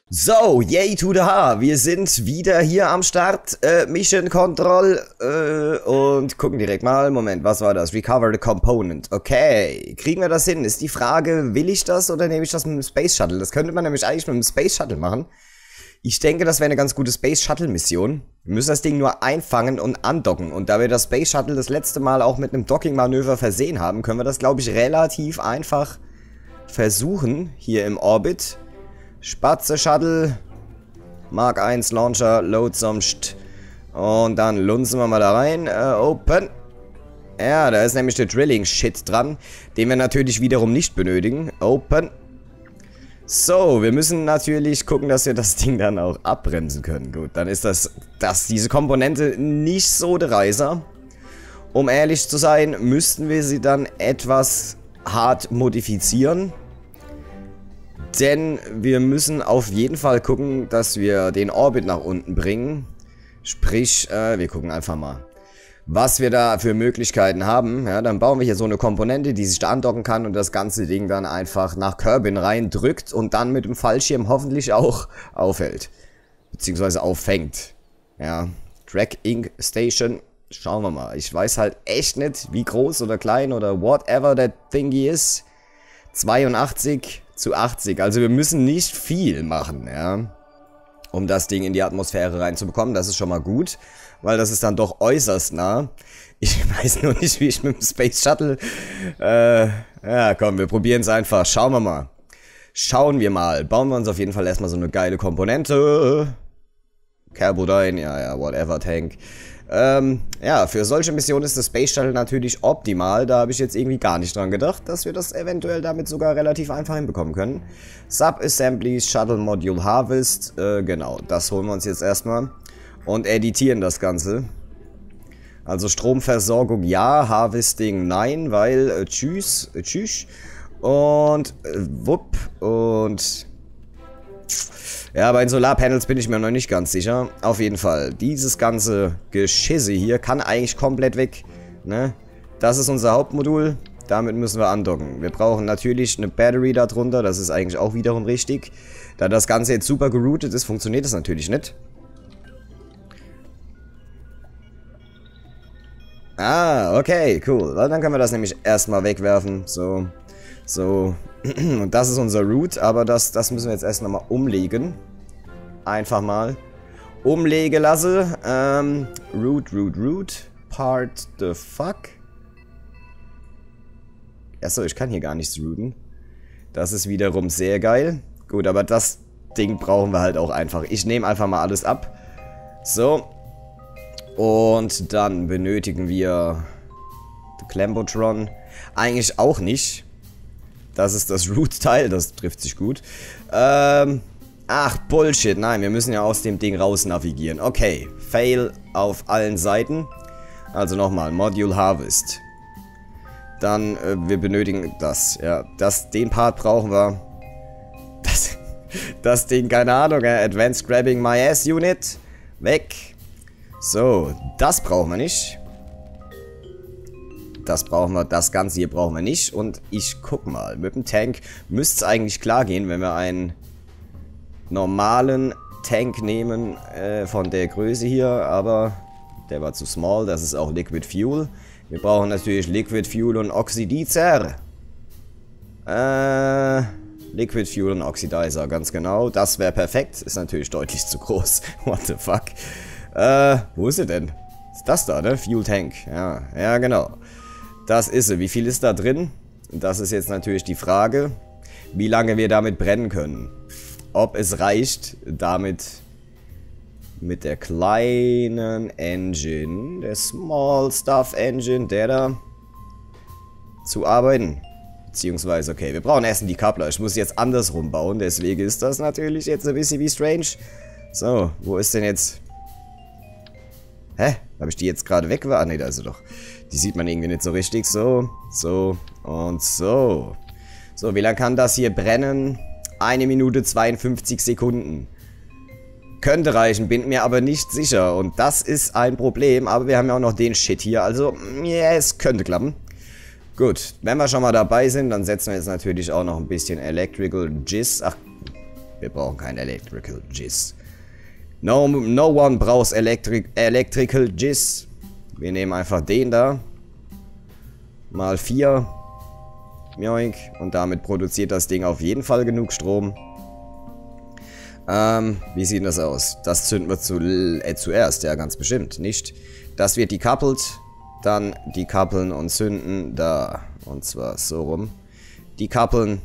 So, yay to the H. Wir sind wieder hier am Start. Mission Control. Und gucken direkt mal. Moment, was war das? Recover the Component. Okay. Kriegen wir das hin? Ist die Frage, will ich das oder nehme ich das mit dem Space Shuttle? Das könnte man nämlich eigentlich mit dem Space Shuttle machen. Ich denke, das wäre eine ganz gute Space Shuttle Mission. Wir müssen das Ding nur einfangen und andocken. Und da wir das Space Shuttle das letzte Mal auch mit einem Docking-Manöver versehen haben, können wir das, glaube ich, relativ einfach versuchen. Hier im Orbit. Spatze Shuttle, Mark 1 Launcher, Load sonst. Und dann lunzen wir mal da rein. Open. Ja, da ist nämlich der Drilling-Shit dran, den wir natürlich wiederum nicht benötigen. Open. So, wir müssen natürlich gucken, dass wir das Ding dann auch abbremsen können. Gut, dann ist diese Komponente nicht so der Reißer. Um ehrlich zu sein, müssten wir sie dann etwas hart modifizieren. Denn wir müssen auf jeden Fall gucken, dass wir den Orbit nach unten bringen. Sprich, wir gucken einfach mal, was wir da für Möglichkeiten haben. Ja, dann bauen wir hier so eine Komponente, die sich da andocken kann und das ganze Ding dann einfach nach Kerbin reindrückt und dann mit dem Fallschirm hoffentlich auch aufhält. Beziehungsweise auffängt. Ja, Track Inc. Station. Schauen wir mal. Ich weiß halt echt nicht, wie groß oder klein oder whatever that thingy ist. 82:80. Also wir müssen nicht viel machen, ja, um das Ding in die Atmosphäre reinzubekommen. Das ist schon mal gut, weil das ist dann doch äußerst nah. Ich weiß nur nicht, wie ich mit dem Space Shuttle... ja, komm, wir probieren es einfach. Schauen wir mal. Schauen wir mal. Bauen wir uns auf jeden Fall erstmal so eine geile Komponente. Carbodyne, ja, whatever, Tank. Ja, für solche Missionen ist das Space Shuttle natürlich optimal. Da habe ich jetzt irgendwie gar nicht dran gedacht, dass wir das eventuell damit sogar relativ einfach hinbekommen können. Sub-Assemblies, Shuttle Module Harvest, genau, das holen wir uns jetzt erstmal. Und editieren das Ganze. Also Stromversorgung ja, Harvesting nein, weil tschüss. Und wupp und... Ja, bei den Solarpanels bin ich mir noch nicht ganz sicher. Auf jeden Fall, dieses ganze Geschisse hier kann eigentlich komplett weg. Ne? Das ist unser Hauptmodul. Damit müssen wir andocken. Wir brauchen natürlich eine Battery darunter. Das ist eigentlich auch wiederum richtig. Da das Ganze jetzt super geroutet ist, funktioniert das natürlich nicht. Ah, okay, cool. Dann können wir das nämlich erstmal wegwerfen. So. Und das ist unser Root, aber das müssen wir jetzt erst nochmal umlegen. Einfach mal umlegen lassen. Root. Part the fuck. Achso, ich kann hier gar nichts rooten. Das ist wiederum sehr geil. Gut, aber das Ding brauchen wir halt auch einfach. Ich nehme einfach mal alles ab. So. Und dann benötigen wir Clambotron. Eigentlich auch nicht. Das ist das Root-Teil, das trifft sich gut. Ach, Bullshit. Nein, wir müssen ja aus dem Ding raus navigieren. Okay, Fail auf allen Seiten. Also nochmal, Module Harvest. Dann, wir benötigen das. Ja, den Part brauchen wir. Das Ding, keine Ahnung, Advanced Grabbing My Ass Unit. Weg. So, das brauchen wir nicht. Das brauchen wir, das Ganze hier brauchen wir nicht. Und ich guck mal, mit dem Tank müsste es eigentlich klar gehen, wenn wir einen normalen Tank nehmen von der Größe hier. Aber der war zu small, das ist auch Liquid Fuel. Wir brauchen natürlich Liquid Fuel und Oxidizer. Liquid Fuel und Oxidizer, ganz genau. Das wäre perfekt, ist natürlich deutlich zu groß. What the fuck? Wo ist er denn? Ist das da, ne? Fuel Tank. Ja, genau. Das ist sie. Wie viel ist da drin? Das ist jetzt natürlich die Frage, wie lange wir damit brennen können. Ob es reicht, damit mit der kleinen Engine, der Small Stuff Engine, der da, zu arbeiten. Beziehungsweise, okay, wir brauchen erst einen Decoupler. Ich muss jetzt andersrum bauen, deswegen ist das natürlich jetzt ein bisschen wie strange. So, wo ist denn jetzt... Hä? Habe ich die jetzt gerade weg? Ah, ne, da ist sie doch. Die sieht man irgendwie nicht so richtig. So und so. So, wie lange kann das hier brennen? 1 Minute 52 Sekunden. Könnte reichen, bin mir aber nicht sicher. Und das ist ein Problem. Aber wir haben ja auch noch den Shit hier. Also, ja, es könnte klappen. Gut, wenn wir schon mal dabei sind, dann setzen wir jetzt natürlich auch noch ein bisschen Electrical Jizz. Ach, Wir brauchen kein Electrical Jizz. No one braucht Electrical Jizz. Wir nehmen einfach den da. Mal 4. Joink. Und damit produziert das Ding auf jeden Fall genug Strom. Wie sieht das aus? Das zünden wir zuerst, ja, ganz bestimmt. Nicht. Das wird decoupled. Dann decoupeln und zünden da. Und zwar so rum. Decoupeln.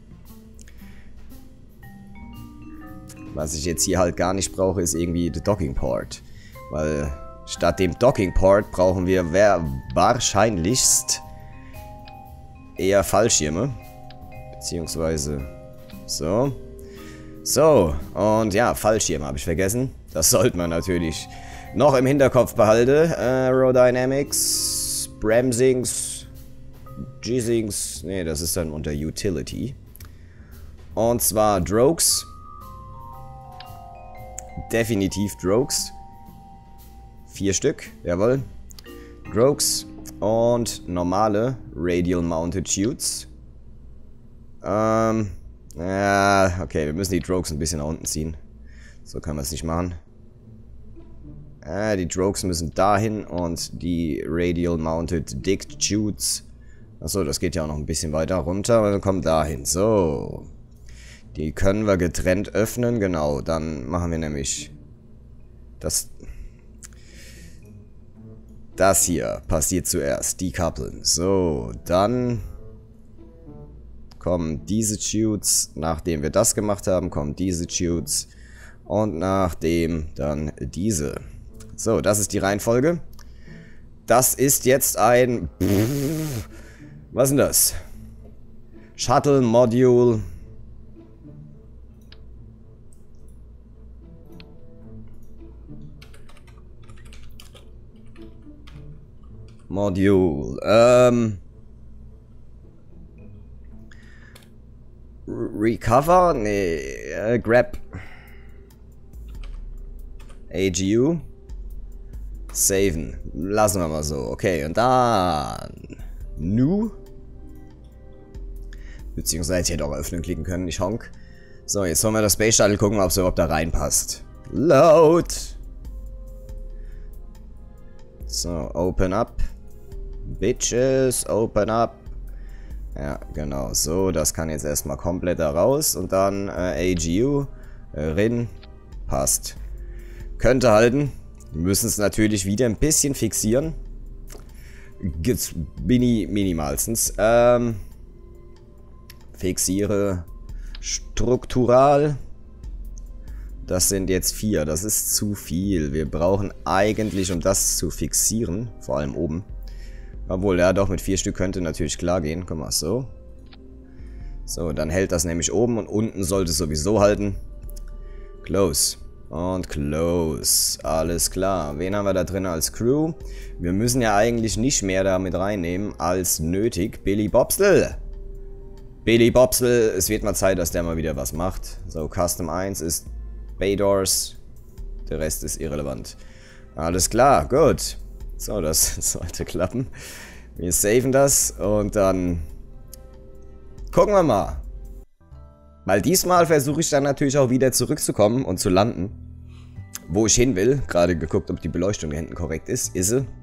Was ich jetzt hier halt gar nicht brauche, ist irgendwie der Docking Port. Weil statt dem Docking Port brauchen wir wahrscheinlichst eher Fallschirme. Beziehungsweise so. So, und ja, Fallschirme habe ich vergessen. Das sollte man natürlich noch im Hinterkopf behalten. Aerodynamics, Bremsings, Jizzings. Ne, das ist dann unter Utility. Und zwar Drogues. Definitiv Drogues. 4 Stück, jawohl. Drogues und normale Radial Mounted Chutes. Ja, okay, wir müssen die Drogues ein bisschen nach unten ziehen. So können wir es nicht machen. Die Drogues müssen dahin und die Radial Mounted Dick Chutes. Achso, das geht ja auch noch ein bisschen weiter runter, aber wir kommen dahin. So. Die können wir getrennt öffnen, genau. Dann machen wir nämlich das hier passiert zuerst. Decouplen. So, dann kommen diese Chutes. Nachdem wir das gemacht haben, kommen diese Chutes. Und nachdem dann diese. So, das ist die Reihenfolge. Das ist jetzt ein... Was ist denn das? Shuttle Module. Recover? Nee, Grab. AGU. Saven. Lassen wir mal so. Okay, und dann... New. Beziehungsweise ich hätte auch öffnen klicken können, nicht honk. So, jetzt wollen wir das Space Shuttle gucken, ob es überhaupt da reinpasst. Load. So, open up. Bitches, open up. Ja, genau. So, das kann jetzt erstmal komplett da raus. Und dann AGU. Rin. Passt. Könnte halten. Wir müssen es natürlich wieder ein bisschen fixieren. Gibt's minimalstens. Fixiere struktural. Das sind jetzt 4. Das ist zu viel. Wir brauchen eigentlich, um das zu fixieren, vor allem oben. Obwohl, ja doch, mit 4 Stück könnte natürlich klar gehen. Guck mal, so. So, dann hält das nämlich oben und unten sollte es sowieso halten. Close. Und close. Alles klar. Wen haben wir da drin als Crew? Wir müssen ja eigentlich nicht mehr da mit reinnehmen als nötig. Billy Bobsel. Billy Bobsel. Es wird mal Zeit, dass der mal wieder was macht. So, Custom 1 ist Bay Doors. Der Rest ist irrelevant. Alles klar, gut. So, das sollte klappen. Wir saven das und dann gucken wir mal. Weil diesmal versuche ich dann natürlich auch wieder zurückzukommen und zu landen. Wo ich hin will. Gerade geguckt, ob die Beleuchtung hier hinten korrekt ist. Ist sie?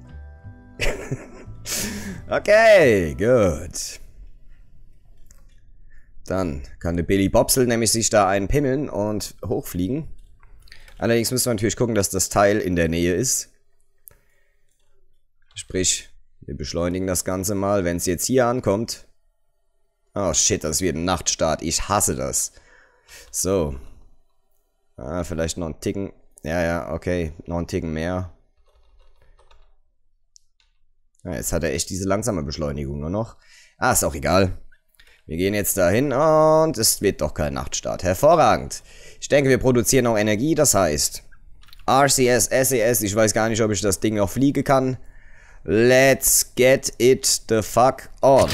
Okay, gut. Dann kann der Billy Bobsel nämlich sich da einpimmeln und hochfliegen. Allerdings müssen wir natürlich gucken, dass das Teil in der Nähe ist. Sprich, wir beschleunigen das Ganze mal. Wenn es jetzt hier ankommt... Oh shit, das wird ein Nachtstart. Ich hasse das. So. Vielleicht noch ein Ticken. Ja, okay. Noch ein Ticken mehr. Ja, jetzt hat er echt diese langsame Beschleunigung nur noch. Ist auch egal. Wir gehen jetzt dahin und es wird doch kein Nachtstart. Hervorragend. Ich denke, wir produzieren auch Energie. Das heißt, RCS, SES. Ich weiß gar nicht, ob ich das Ding noch fliegen kann. Let's get it the fuck on.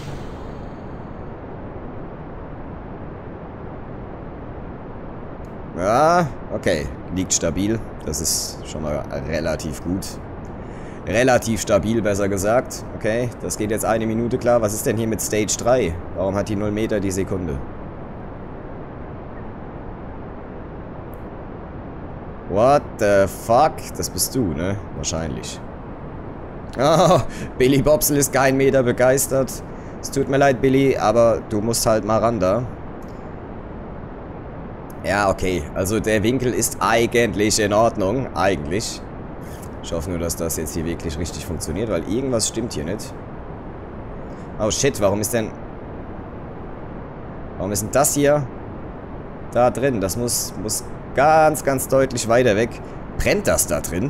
Ja, okay. Liegt stabil. Das ist schon mal relativ gut. Relativ stabil, besser gesagt. Okay, das geht jetzt 1 Minute klar. Was ist denn hier mit Stage 3? Warum hat die 0 Meter die Sekunde? What the fuck? Das bist du, ne? Wahrscheinlich. Oh, Billy Bobsel ist kein Meter begeistert. Es tut mir leid, Billy, aber du musst halt mal ran da. Ja, okay. Also der Winkel ist eigentlich in Ordnung. Eigentlich. Ich hoffe nur, dass das jetzt hier wirklich richtig funktioniert, weil irgendwas stimmt hier nicht. Oh shit, warum ist denn das hier da drin? Das muss ganz, ganz deutlich weiter weg. Brennt das da drin?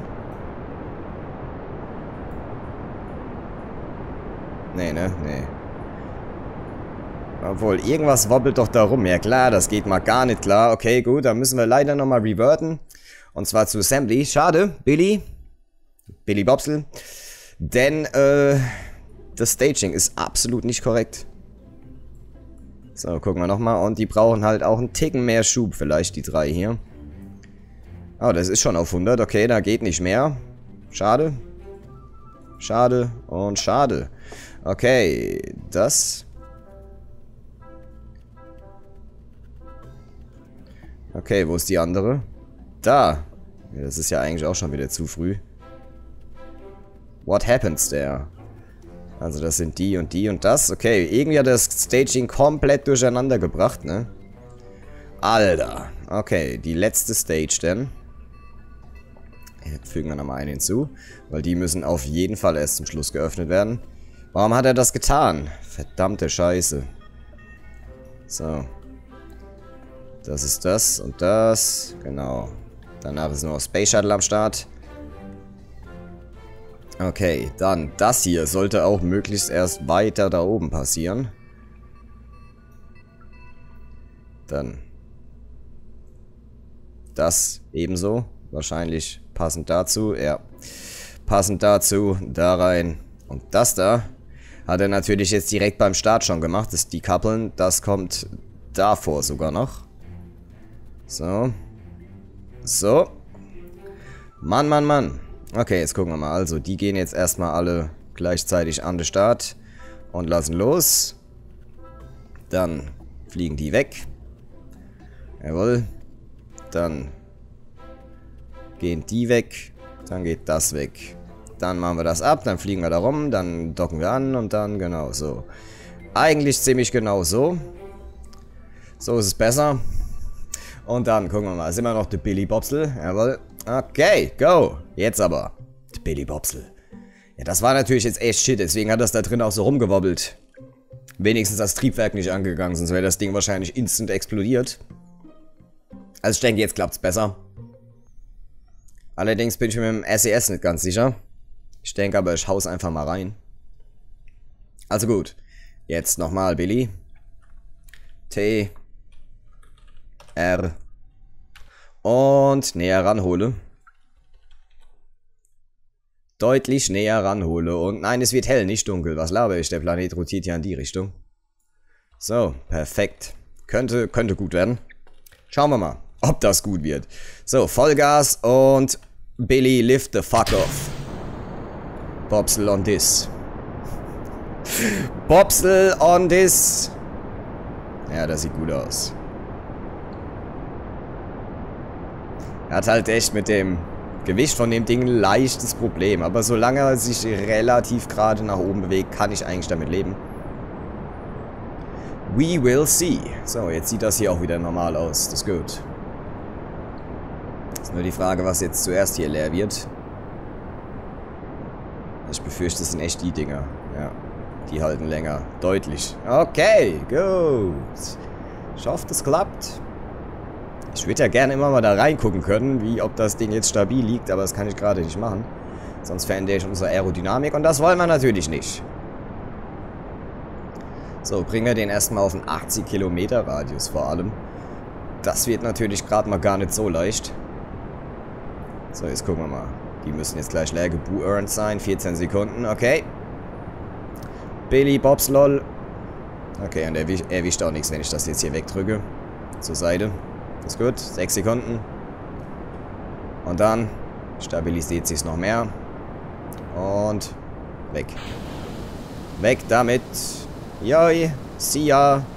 Nee, ne? Nee. Obwohl, irgendwas wobbelt doch da rum. Ja klar, das geht mal gar nicht klar. Okay, gut, dann müssen wir leider nochmal reverten. Und zwar zu Assembly. Schade, Billy Bobsel. Denn, das Staging ist absolut nicht korrekt. So, gucken wir nochmal. Und die brauchen halt auch einen Ticken mehr Schub, vielleicht die 3 hier. Oh, das ist schon auf 100. Okay, da geht nicht mehr. Schade. Schade und schade. Okay, das. Okay, wo ist die andere? Da. Ja, das ist ja eigentlich auch schon wieder zu früh. What happens there? Also das sind die und das. Okay, irgendwie hat das Staging komplett durcheinander gebracht, ne? Alter. Okay, die letzte Stage denn. Jetzt fügen wir nochmal einen hinzu. Weil die müssen auf jeden Fall erst zum Schluss geöffnet werden. Warum hat er das getan? Verdammte Scheiße. So. Das ist das und das. Genau. Danach ist nur Space Shuttle am Start. Okay, dann das hier sollte auch möglichst erst weiter da oben passieren. Dann das ebenso. Wahrscheinlich passend dazu. Ja, passend dazu. Da rein. Und das da hat er natürlich jetzt direkt beim Start schon gemacht. Das Decouplen, das kommt davor sogar noch. So. So. Mann, Mann, Mann. Okay, jetzt gucken wir mal. Also, die gehen jetzt erstmal alle gleichzeitig an den Start und lassen los. Dann fliegen die weg. Jawohl. Dann gehen die weg. Dann geht das weg. Dann machen wir das ab. Dann fliegen wir da rum. Dann docken wir an und dann genau so. Eigentlich ziemlich genau so. So ist es besser. Und dann gucken wir mal. Sind wir noch der Billy Bobsel? Jawohl. Okay, go. Jetzt aber. Der Billy Bobsel. Ja, das war natürlich jetzt echt shit. Deswegen hat das da drin auch so rumgewobbelt. Wenigstens das Triebwerk nicht angegangen. Sonst wäre das Ding wahrscheinlich instant explodiert. Also ich denke, jetzt klappt es besser. Allerdings bin ich mir mit dem SES nicht ganz sicher. Ich denke aber, ich hau's einfach mal rein. Also gut. Jetzt nochmal, Billy. T. R. Und näher ranhole. Deutlich näher ranhole. Und nein, es wird hell, nicht dunkel. Was laber ich? Der Planet rotiert ja in die Richtung. So, perfekt. Könnte gut werden. Schauen wir mal, ob das gut wird. So, Vollgas und Billy, lift the fuck off. Bobsel on this. Bobsel on this. Ja, das sieht gut aus. Er hat halt echt mit dem Gewicht von dem Ding ein leichtes Problem. Aber solange er sich relativ gerade nach oben bewegt, kann ich eigentlich damit leben. We will see. So, jetzt sieht das hier auch wieder normal aus. Das ist gut. Ist nur die Frage, was jetzt zuerst hier leer wird. Ich befürchte, das sind echt die Dinger. Ja, die halten länger. Deutlich. Okay, gut. Ich hoffe, das klappt. Ich würde ja gerne immer mal da reingucken können, wie ob das Ding jetzt stabil liegt, aber das kann ich gerade nicht machen. Sonst verändere ich unsere Aerodynamik und das wollen wir natürlich nicht. So, bringen wir den erstmal auf einen 80 Kilometer Radius vor allem. Das wird natürlich gerade mal gar nicht so leicht. So, jetzt gucken wir mal. Die müssen jetzt gleich leer geburnt sein. 14 Sekunden, okay. Billy Bobslol. Okay, und er erwischt auch nichts, wenn ich das jetzt hier wegdrücke. Zur Seite. Ist gut. 6 Sekunden. Und dann stabilisiert sich noch mehr. Und weg. Weg damit. Joi. See ya.